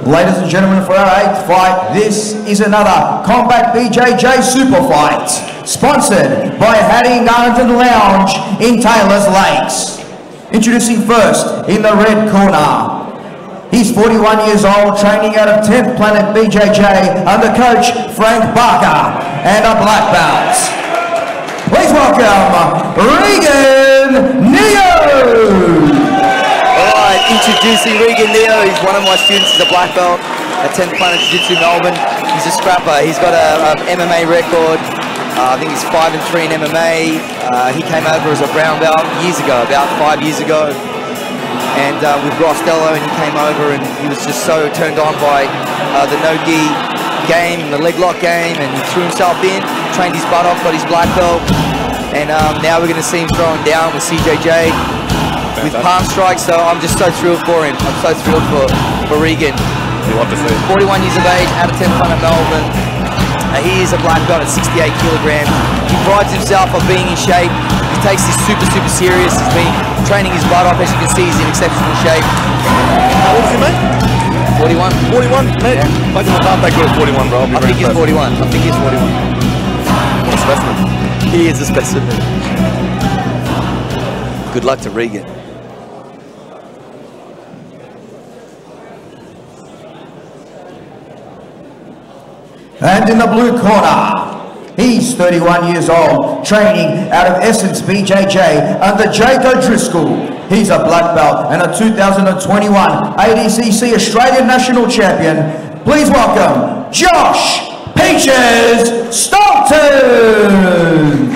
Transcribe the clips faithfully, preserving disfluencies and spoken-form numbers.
Ladies and gentlemen, for our eighth fight, this is another Combat B J J Super Fight, sponsored by Hattie Garnington Lounge in Taylors Lakes. Introducing first, in the red corner, he's forty-one years old, training out of tenth Planet B J J under coach Frank Barker, and a black belt. Please welcome Regan Neoh. Alright, introducing Regan Neoh. He's one of my students. He's a black belt at tenth Planet Jiu-Jitsu Melbourne. He's a scrapper. He's got a, a M M A record. Uh, I think he's five and three in M M A. Uh, he came over as a brown belt years ago, about five years ago. And uh, with Rostello, and he came over and he was just so turned on by uh, the no-gi game and the leg lock game, and he threw himself in, trained his butt off, got his black belt, and um, now we're going to see him throwing down with C J J with palm strikes. So I'm just so thrilled for him. I'm so thrilled for, for Regan. You love to see. forty-one years of age, out of tenth Planet Melbourne. Uh, he is a black belt at sixty-eight kilograms. He prides himself on being in shape. He takes this super, super serious. He's been training his butt off. As you can see, he's in exceptional shape. How old is he, mate? forty-one. forty-one, mate? Yeah. I think I'm that good at forty-one, bro. I think he's forty-one. I think he's forty-one. What a specimen. He is a specimen. Good luck to Regan. And in the blue corner, he's thirty-one years old, training out of Essence B J J under Jake O'Driscoll. He's a black belt and a two thousand twenty-one A D C C Australian National Champion. Please welcome Josh Peaches Stolton.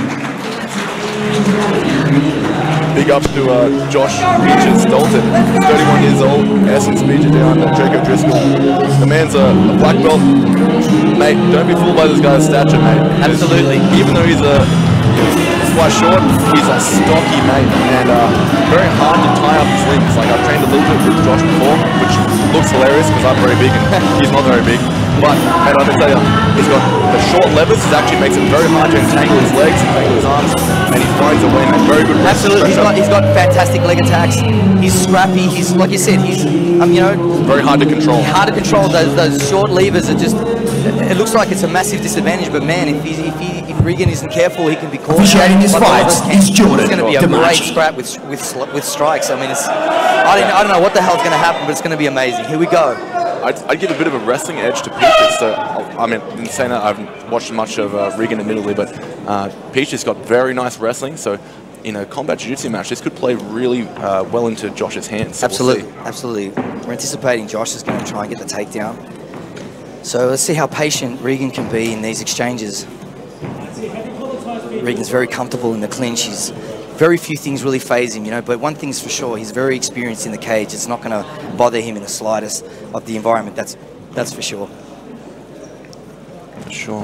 Big up to uh, Josh Peaches Stolton, thirty-one years old, Essence B J J under Jake O'Driscoll. The man's a, a black belt. Mate, don't be fooled by this guy's stature, mate. Absolutely. Even though he's a he's quite short, he's a stocky mate, and uh, very hard to tie up his limbs. Like, I've trained a little bit with Josh before, which looks hilarious because I'm very big and he's not very big. But, mate, I can tell you, he's got the short levers. It actually makes it very hard to entangle his legs, entangle his arms, and he finds a way, mate. Very good. Absolutely. He's got, he's got fantastic leg attacks. He's scrappy. He's, like you said, he's, um, you know, very hard to control. Hard to control. Those, those short levers are just, it looks like it's a massive disadvantage, but man, if, he's, if, he, if Regan isn't careful, he can be caught. Officiating his fights, he's Jordan. It's going to be a great scrap with, with, with strikes. I mean, it's, I don't, I don't know what the hell's going to happen, but it's going to be amazing. Here we go. I'd, I'd give a bit of a wrestling edge to Peaches. So, I mean, in saying that, I haven't watched much of uh, Regan admittedly, but uh, Peaches got very nice wrestling. So, in a combat jiu-jitsu match, this could play really uh, well into Josh's hands. So absolutely, we'll absolutely. We're anticipating Josh is going to try and get the takedown. So let's see how patient Regan can be in these exchanges. Regan's very comfortable in the clinch. He's very few things really faze him, you know, but one thing's for sure, he's very experienced in the cage. It's not going to bother him in the slightest of the environment, that's that's for sure. For sure.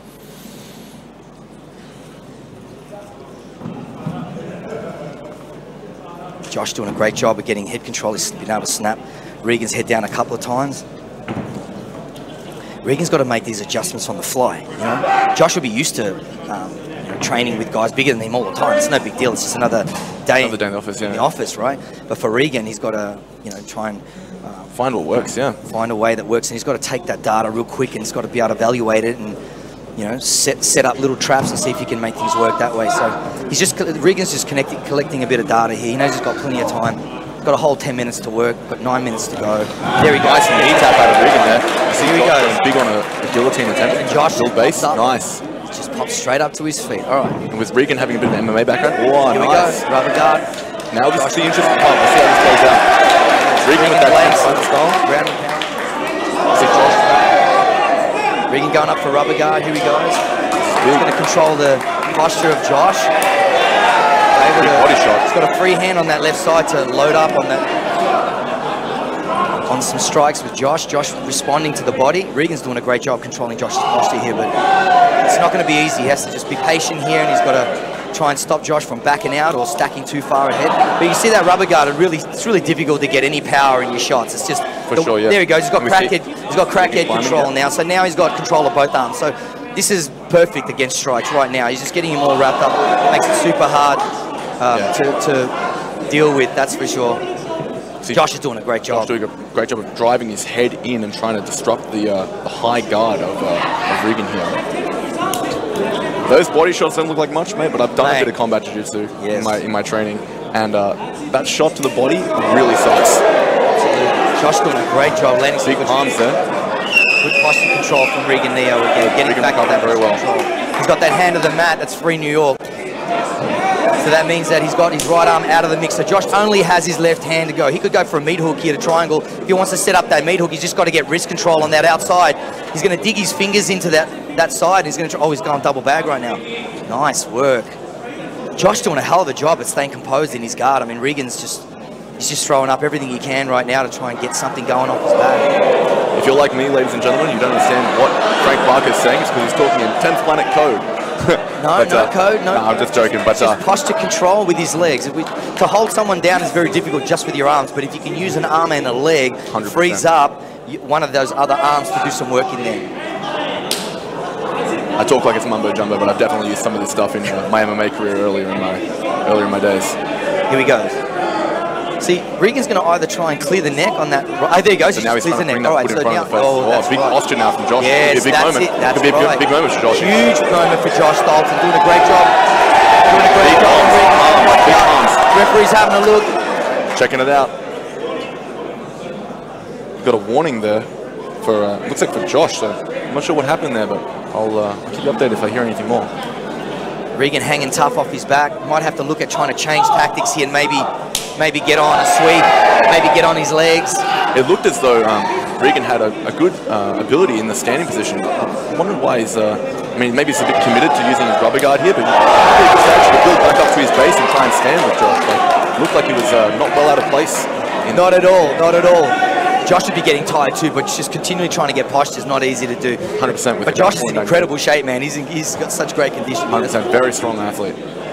Josh doing a great job of getting head control. He's been able to snap Regan's head down a couple of times. Regan's got to make these adjustments on the fly, you know. Josh will be used to um, you know, training with guys bigger than him all the time. It's no big deal. It's just another day, another day in the office, yeah. In the office, right? But for Regan, he's got to, you know, try and uh, find what works, yeah. Find a way that works, and he's got to take that data real quick, and he's got to be able to evaluate it and, you know, set set up little traps and see if he can make things work that way. So he's just Regan's just connecting, collecting a bit of data here. He knows he's got plenty of time. He's got a whole ten minutes to work, got nine minutes to go. There he goes. Nice knee tap out of Regan there. Here he goes. Big on a guillotine attempt. And Josh build base. Nice. Just pops straight up to his feet. All right. And with Regan having a bit of M M A background. Oh, here nice. we go. Rubber guard. Now this is the interesting part. We'll see how this plays out. Regan with that front style. Ground and pound. See Josh. Regan going up for rubber guard. Here he goes. He's going to control the posture of Josh. Able Big to, body shot. He's got a free hand on that left side to load up on that. On some strikes with Josh. Josh responding to the body. Regan's doing a great job controlling Josh's posture here, but it's not going to be easy. He has to just be patient here, and he's got to try and stop Josh from backing out or stacking too far ahead. But you see that rubber guard, it really, it's really difficult to get any power in your shots. It's just, For the, sure, yeah. There he goes. He's got crackhead, he's got crackhead control now. So now he's got control of both arms. So this is perfect against strikes right now. He's just getting him all wrapped up. It makes it super hard um, yeah. to, to deal with, that's for sure. See, Josh is doing a great job. Josh doing a great job of driving his head in and trying to disrupt the, uh, the high guard of, uh, of Regan here. Those body shots don't look like much, mate, but I've done mate. a bit of combat jiu-jitsu yes. in my in my training, and uh, that shot to the body really sucks. Josh doing a great job landing big arms there. Good posture control from Regan Neoh again, getting Regan back on that very well. Control. He's got that hand of the mat. That's free New York. So that means that he's got his right arm out of the mix. So Josh only has his left hand to go. He could go for a meat hook here to triangle. If he wants to set up that meat hook, he's just got to get wrist control on that outside. He's going to dig his fingers into that, that side. He's going to try, oh, he's going double bag right now. Nice work. Josh doing a hell of a job at staying composed in his guard. I mean, Regan's just, he's just throwing up everything he can right now to try and get something going off his back. If you're like me, ladies and gentlemen, you don't understand what Frank Barker's saying. It's because he's talking in tenth planet code. no, but, no uh, code, no. no. I'm just joking. But just uh, posture control with his legs. We, to hold someone down is very difficult just with your arms, but if you can use an arm and a leg, one hundred percent. Freeze up one of those other arms to do some work in there. I talk like it's mumbo jumbo, but I've definitely used some of this stuff in uh, my M M A career earlier in my earlier in my days. Here we go. See, Regan's going to either try and clear the neck on that. Oh, there he goes. So he now he's clears the neck. All right, so now, oh, oh big right. posture now from Josh. Yes, Could be a big that's moment. it. That's Could be a right. big moment for Josh. Huge moment for Josh Stolton. Doing a great job. Doing a great big job. Arms. Arms. Big arms. Referee's having a look. Checking it out. Got a warning there for, uh, looks like for Josh, so I'm not sure what happened there, but I'll, uh, I'll keep you updated if I hear anything more. Regan hanging tough off his back. Might have to look at trying to change tactics here and maybe maybe get on a sweep, maybe get on his legs. It looked as though um, Regan had a, a good uh, ability in the standing position. I wondered why he's, uh, I mean, maybe he's a bit committed to using his rubber guard here, but he just actually build back up to his base and try and stand with Josh. Like, looked like he was uh, not well out of place. In not at all, not at all. Josh would be getting tired too, but just continually trying to get posture is not easy to do. one hundred percent. But Josh is in incredible shape, man. He's, in, he's got such great conditioning. one hundred percent, very strong athlete.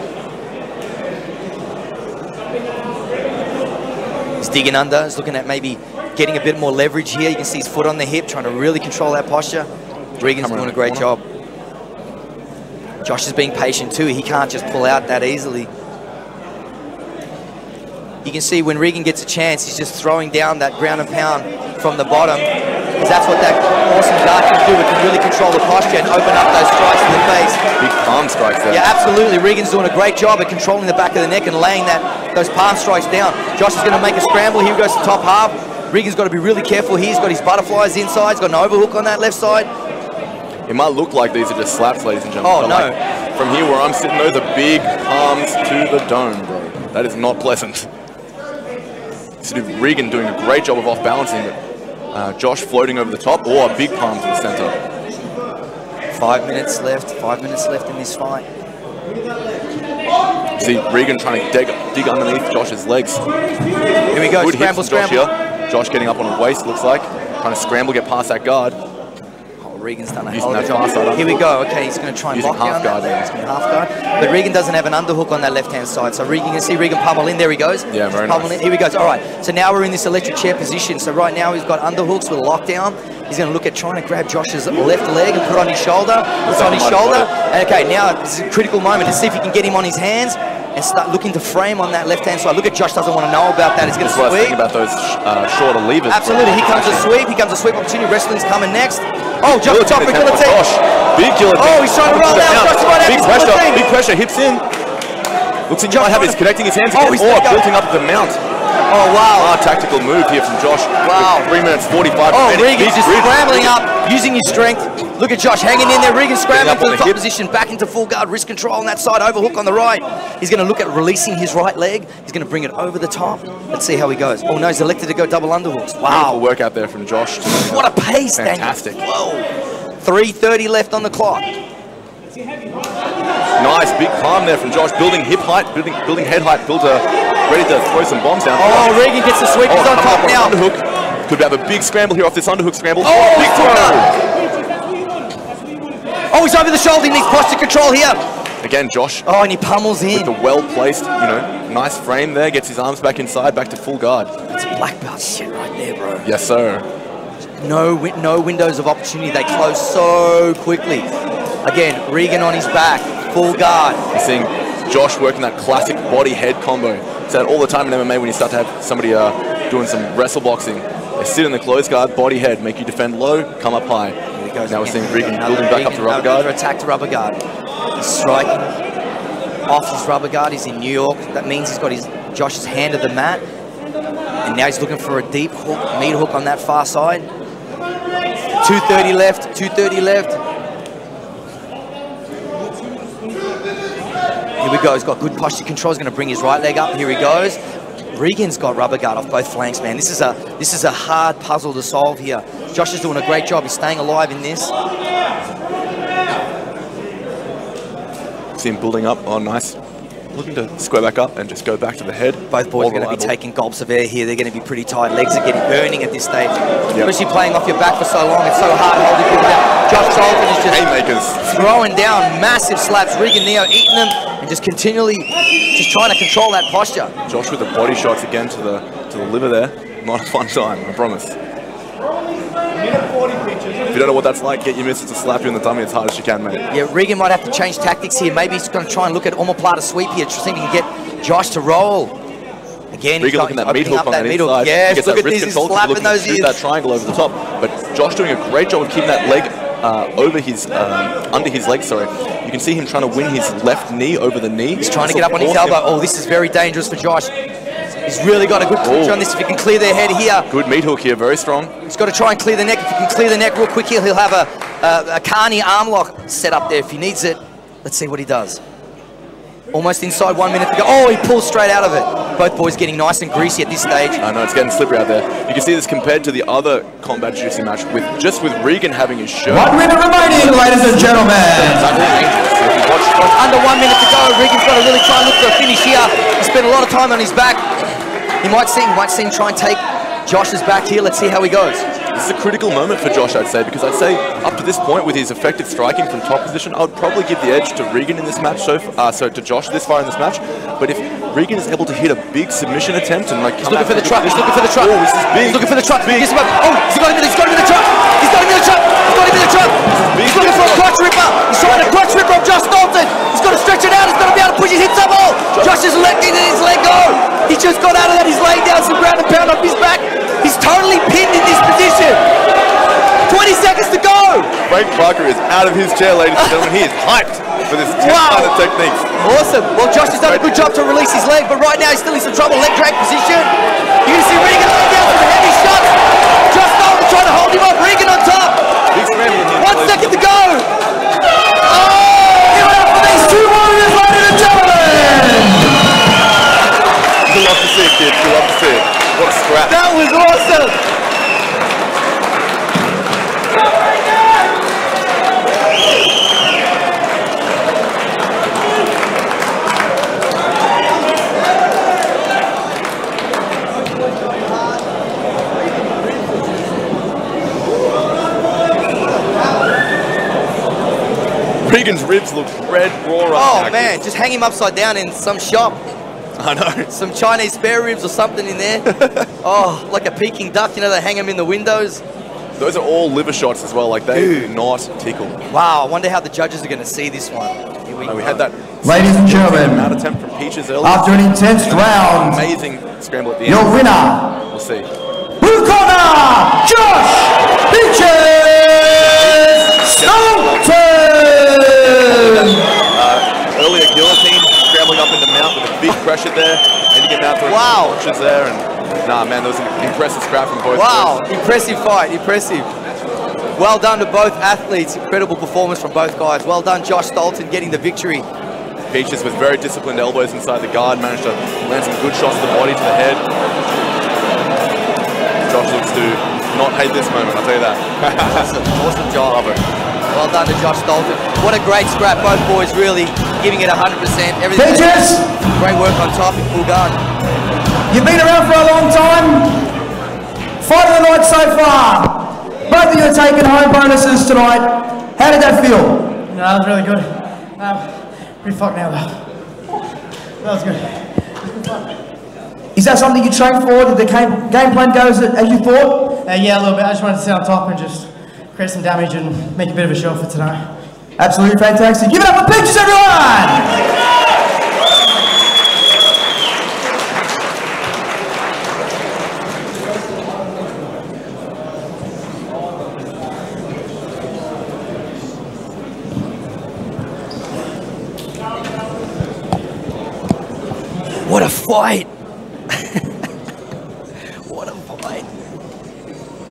He's digging under, he's looking at maybe getting a bit more leverage here. You can see his foot on the hip, trying to really control that posture. Regan's doing a great job. Josh is being patient too. He can't just pull out that easily. You can see when Regan gets a chance, he's just throwing down that ground and pound from the bottom, because that's what that awesome guard can do. It can really control the posture and open up those strikes in the face. Big palm strikes there. Yeah, absolutely. Regan's doing a great job at controlling the back of the neck and laying that those palm strikes down. Josh is going to make a scramble. Here goes to top half. Regan's got to be really careful here. He's got his butterflies inside. He's got an overhook on that left side. It might look like these are just slaps, ladies and gentlemen. Oh, no. Like, from here where I'm sitting, those are big palms to the dome, bro. That is not pleasant. So Regan doing a great job of off-balancing it. Uh, Josh floating over the top, or a big palm to the center. Five minutes left, five minutes left in this fight. See Regan trying to dig, dig underneath Josh's legs. Here we go, Good scramble, hits from scramble. Josh here. Josh getting up on his waist, looks like. Trying to scramble, get past that guard. Regan's done a Using hell of a that job. Here we go. Okay, he's going to try and Using lock half down guard that. there. He's going to half guard. But Regan doesn't have an underhook on that left-hand side. So Regan, you can see Regan pummel in. There he goes. Yeah, very pummel nice. in. Here he goes. All right. So now we're in this electric chair position. So right now he's got underhooks with a lockdown. He's going to look at trying to grab Josh's left leg and put on his shoulder. Puts on his shoulder. And okay, now this is a critical moment to see if he can get him on his hands and start looking to frame on that left-hand side. Look at Josh, doesn't want to know about that. He's going to sweep. sweep. About those uh, shorter levers. Absolutely. Here comes a sweep. Here comes a sweep opportunity. Wrestling's coming next. Oh, jump the top for guillotine. Big guillotine. Oh, he's trying to roll out. Big pressure. Big pressure. Hips in. Looks like he might have his connecting his hands again. Oh, he's or building up the mount. Oh, wow. Ah, tactical move here from Josh. Wow. Three minutes forty-five. Oh, Regan's just scrambling up, using his strength. Look at Josh hanging in there. Regan scrambling to the top position, back into full guard, wrist control on that side, overhook on the right. He's going to look at releasing his right leg. He's going to bring it over the top. Let's see how he goes. Oh, no, he's elected to go double underhooks. Wow. Beautiful work out there from Josh. What a pace, Daniel. Fantastic. Whoa. three thirty left on the clock. Nice big palm there from Josh, building hip height, building building head height, built a, ready to throw some bombs down. Oh, Regan gets the sweep. Oh, He's on top on now. Underhook. Could have a big scramble here off this underhook scramble. Oh, big throw. Oh, he's over the shoulder. He needs posture control here. Again, Josh. Oh, and he pummels in. With the well-placed, you know, nice frame there. Gets his arms back inside, back to full guard. That's black belt shit right there, bro. Yes, sir. No, no windows of opportunity. They close so quickly. Again, Regan on his back, full guard. You're seeing Josh working that classic body-head combo. It's that all the time in M M A when you start to have somebody uh, doing some wrestle boxing. They sit in the close guard, body head, make you defend low, come up high. Here he goes now again. we're seeing Regan Another building back up Regan, to rubber guard. Another attack to rubber guard. He's striking off his rubber guard. He's in New York. That means he's got his Josh's hand at the mat. And now he's looking for a deep hook, meat hook on that far side. two thirty left, two thirty left. Here we go, he's got good posture control. He's gonna bring his right leg up. Here he goes. Regan's got rubber guard off both flanks, man. This is a this is a hard puzzle to solve here. Josh is doing a great job. He's staying alive in this. See him building up. Oh, nice. Looking to square back up and just go back to the head. Both boys are going to be taking gulps of air here. They're going to be pretty tight. Legs are getting burning at this stage. Yep. Especially playing off your back for so long. It's so hard holding people down. Josh Stolton is just haymakers, throwing down massive slaps. Regan Neoh eating them and just continually just trying to control that posture. Josh with the body shots again to the to the liver there. Not a fun time, I promise. If you don't know what that's like, get your missus to slap you in the tummy as hard as she can, mate. Yeah, Regan might have to change tactics here. Maybe he's going to try and look at omoplata sweep here, to see if he can get Josh to roll. Again, Regan he's, got, looking he's at meat opening hook up on that that meat inside. hook. Yes, Gets look that at wrist this, he's control, slapping looking to those shoot ears. that triangle over the top. But Josh doing a great job of keeping that leg uh, over his, um, under his leg, sorry. You can see him trying to win his left knee over the knee. He's trying to get up on his elbow. Oh, this is very dangerous for Josh. He's really got a good touch on this. If he can clear their head here. Good meat hook here, very strong. He's got to try and clear the neck. If he can clear the neck real quick here, he'll have a, a, a carny arm lock set up there if he needs it. Let's see what he does. Almost inside, one minute to go. Oh, he pulls straight out of it. Both boys getting nice and greasy at this stage. I know, it's getting slippery out there. You can see this compared to the other combat jiu-jitsu match, with just with Regan having his shirt. One minute remaining, ladies and gentlemen. Under one minute to go. Regan's got to really try and look for a finish here. He spent a lot of time on his back. He might see, he might see him try and take Josh's back here. Let's see how he goes. This is a critical moment for Josh, I'd say, because I'd say up to this point with his effective striking from top position, I would probably give the edge to Regan in this match, so, uh, so to Josh this far in this match. But if Regan is able to hit a big submission attempt and like he's looking for the truck, he's looking for the truck. Oh, this is big. He's looking for the truck. Big. He's about, oh, he's got him in, he's got him in the truck. He's got him in the truck. He's got him in the truck. He's looking for a crotch ripper. He's trying to crotch ripper of Josh Stolton. He's got to stretch it out. He's got to be able to push his hips up all. Josh is letting his leg go. He just got out of that. He's laying down some ground and pound off his back. He's totally pinned in this position. twenty seconds to go. Frank Parker is out of his chair, ladies and gentlemen. He is hyped for this Wow. ten-sided technique. Awesome. Well, Josh has done a good job to release his leg, but right now he's still in some trouble. Leg drag position. You're going to see Regan laying down some heavy shots. Josh Stolton trying to hold him up. Regan on top. Big scramble here. One second to go. Oh! Give it up for these two warriors, ladies and gentlemen. You love to see it, kids. You love to see it. What a scrap. That was awesome. Regan's ribs look red raw right Oh now. man, just hang him upside down in some shop. I know. Some Chinese spare ribs or something in there. Oh, like a Peking duck, you know, they hang them in the windows. Those are all liver shots as well. Like they Dude. do not tickle. Wow, I wonder how the judges are going to see this one. Here we Oh, go. we had that Ladies and gentlemen, out attempt from Peaches earlier. after an intense round, Amazing scramble at the your end. winner, We'll see. blue corner, Josh Peaches Stolton. Uh, earlier guillotine, scrambling up into mount with a big pressure there. Then you get out throwing Wow. punches there. And nah, man, there was an impressive scrap from both. Wow, boys. impressive fight, impressive. Well done to both athletes. Incredible performance from both guys. Well done, Josh Stolton, getting the victory. Peaches with very disciplined elbows inside the guard, managed to land some good shots to the body, to the head. Josh looks to not hate this moment, I'll tell you that. Awesome, awesome job. Love it. Well done to Josh Stolton. What a great scrap. Both boys really giving it one hundred percent. Everything. Peaches, Great work on top in full guard. you've been around for a long time. Fight of the night so far. Both of you are taking home bonuses tonight. How did that feel? No, that was really good. Um, pretty fucked now though. That was good. Is that something you trained for? Did the game, game plan go as, as you thought? Uh, yeah, a little bit. I just wanted to sit on top and just create some damage and make a bit of a show for tonight. Absolutely fantastic. Give it up for Peaches, everyone! fight! What a fight!